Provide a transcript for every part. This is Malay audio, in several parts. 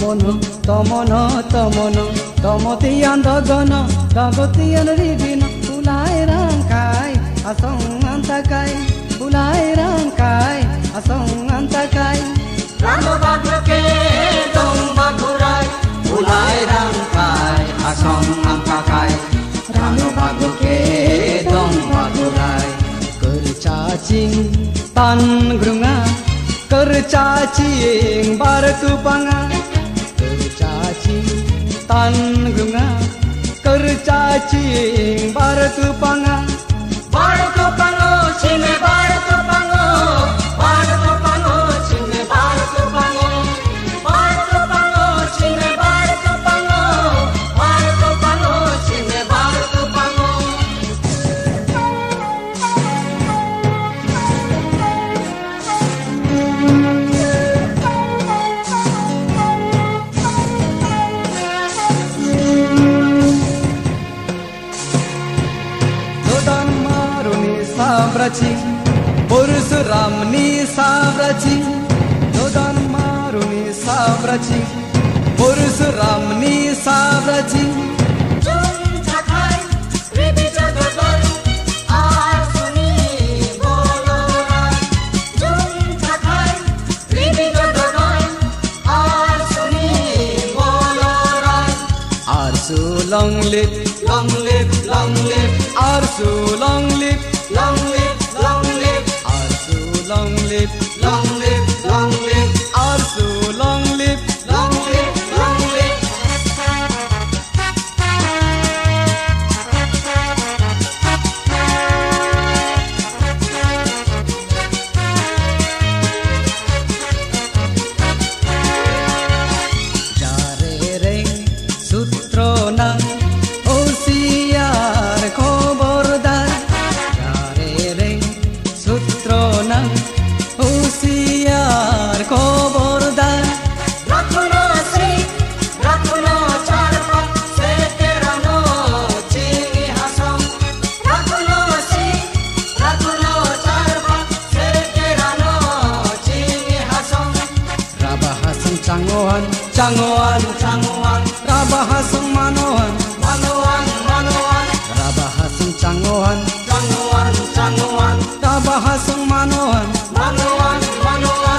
Tomutian dogono, dogotian ribino, ulai rangkai, asong antakai, ulai rangkai, asong antakai. Rano baguke dong bagurai, ulai rangkai, asong antakai. Rano baguke dong bagurai. Kercacing tan grunga, kercacing bartupanga, kercacing tan grunga, kercacing bartupanga. Bartupango sine bartupango, bartupango sine bartupango, bartupango sine bartupango, bartupango sine bartupango. Pursuram ni sabraci, Dodan maru ni sabraci, Pursuram ni sabraci. Jum takai, ribi jagabai, asuni bolorai. Jum takai, ribi jagabai, asuni bolorai. Arsu long lip, Long live, long live, arsu long lip, long live, long live, arsu long lip, long live, long live, arsu long lip. long live, long live. Jare reng sutrona, osiar khobordar. Jare reng sutrona, osiar khobordar. Rakuno Sri, Rakuno Charpa, Seterano, Chingi Hasong. Rakuno Sri, Rakuno Charpa, Seterano, Chingi Hasong. Rabahasang cangohan, Changuan, Changuan, rabahasang manohan, Manuan, Manuan, rabahasang cangohan, Changuan, Changuan, rabahasang manohan. Manuan, Manuan.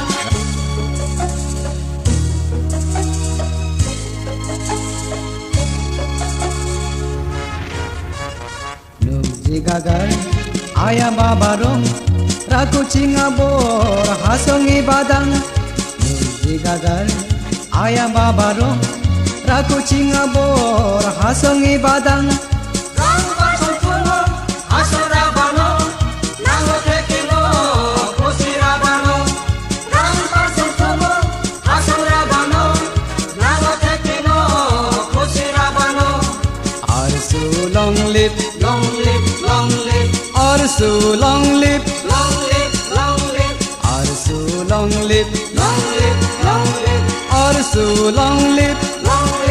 Nuji gagal, ayah babarong, raku cingabor, hasongi badang. Nuji gagal, ayah babarong, raku cingabor, hasongi badang. Rang basong puno, asurabano, nango tekino, kusirabano. Rang basong puno, asurabano, nango tekino, kusirabano. Arsu long lip, Long live, long live, arsu long lip, long live, long live, arsu long lip, long live, long live, arsu long lip. long live.